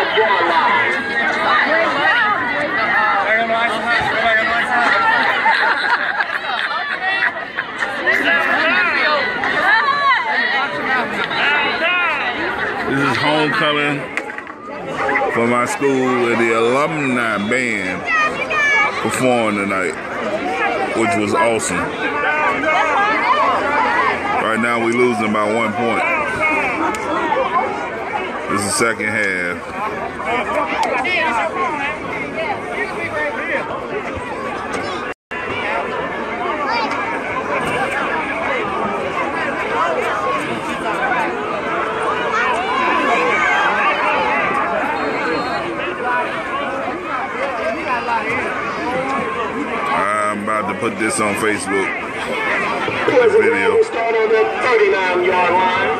This is homecoming for my school, and the alumni band performed tonight, which was awesome. Right now we losing by 1 point. This is the second half. I'm about to put this on Facebook. This video. Start on the 39-yard line.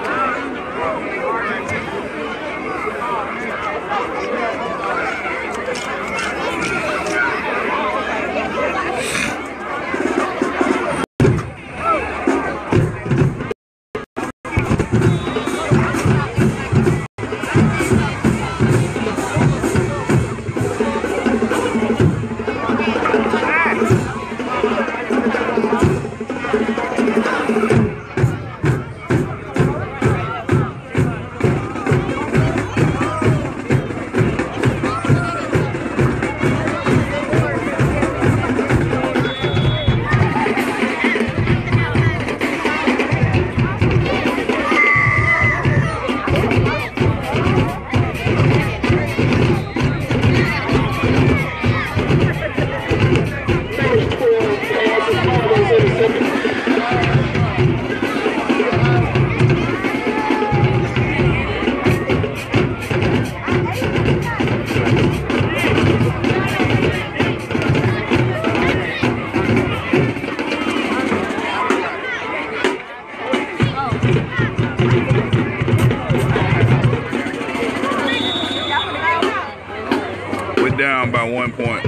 We're down by 1 point.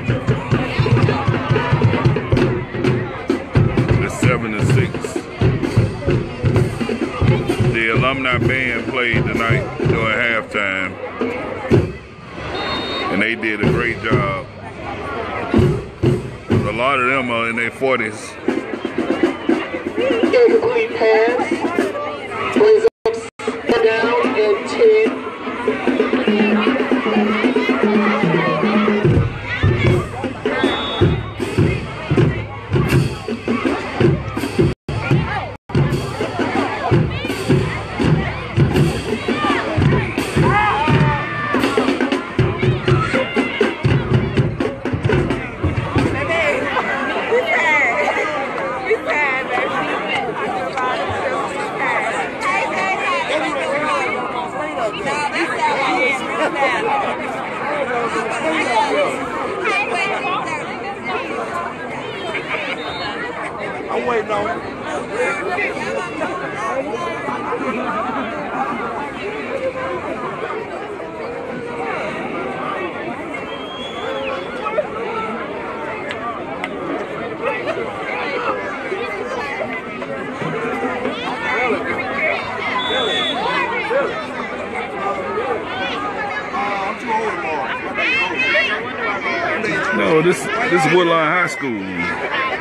It's 7-6. The alumni band played tonight during halftime, and they did a great job. A lot of them are in their 40s. Incomplete pass. Plays up, down, and 10. I'm waiting on it. No, this is Woodline High School.